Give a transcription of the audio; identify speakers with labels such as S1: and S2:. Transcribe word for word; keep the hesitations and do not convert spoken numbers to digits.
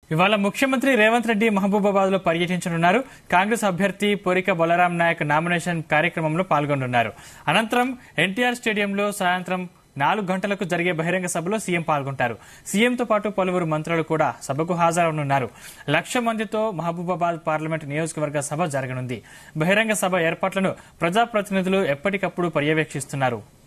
S1: ఇవాళ ముఖ్యమంత్రి రేవంత్ రెడ్డి మహబూబాబాద్ లో పర్యటించనున్నారు. కాంగ్రెస్ అభ్యర్థి పొరిక బలరాం నాయక్ నామినేషన్ కార్యక్రమంలో పాల్గొనున్నారు. అనంతరం ఎన్టీఆర్ స్టేడియంలో సాయంత్రం నాలుగు గంటలకు జరిగే బహిరంగ సభలో సీఎం పాల్గొంటారు. సీఎంతో పాటు పలువురు మంత్రులు కూడా సభకు హాజరనున్నారు. లక్ష మందితో మహబూబాబాద్ పార్లమెంట్ నియోజకవర్గ సభ జరగనుంది. బహిరంగ సభ ఏర్పాట్లను ప్రజాప్రతినిధులు ఎప్పటికప్పుడు పర్యవేక్షిస్తున్నారు.